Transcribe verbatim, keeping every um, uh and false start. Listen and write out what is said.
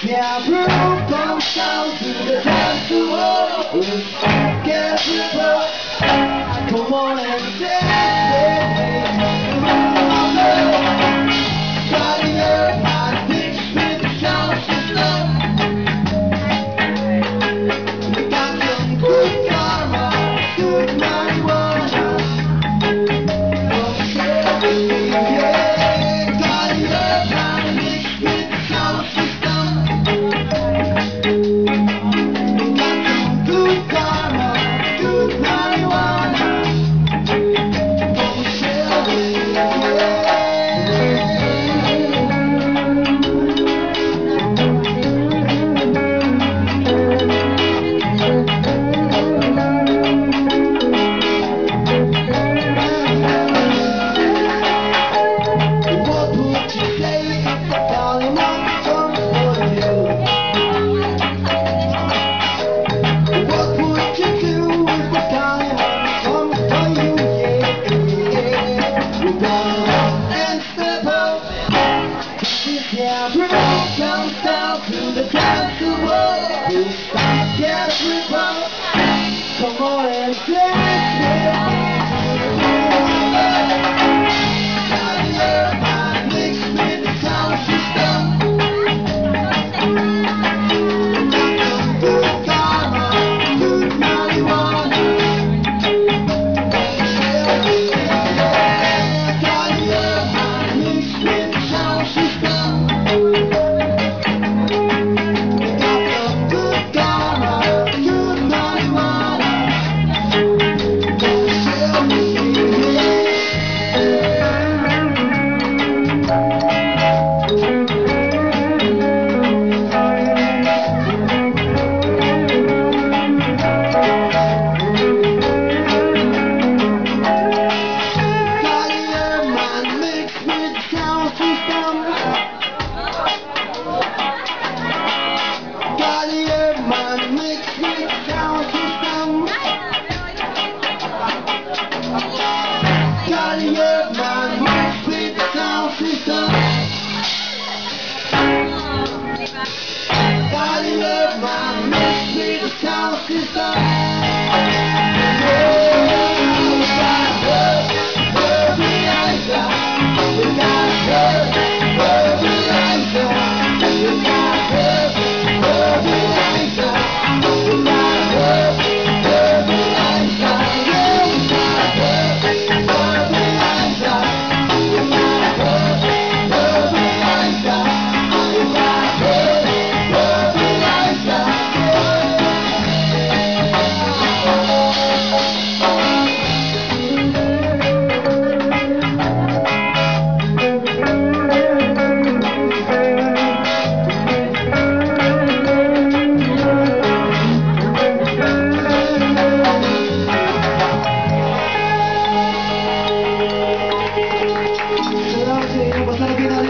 Yeah, bro, come down to the dance floor. Get people, come on and dance with me. Starting up my six with sound system. We got some good karma, good marijuana. Come share with me, yeah. Starting up my six with sound system. We got some good karma, good marijuana. Come share with me, yeah. What would you say if the volume comes for you? What would you do if the volume comes for you? Yeah, yeah. We're gonna and step up. Yeah, bro, comes down to the dance floor. Get rip up. Come on and dance with me. What's up,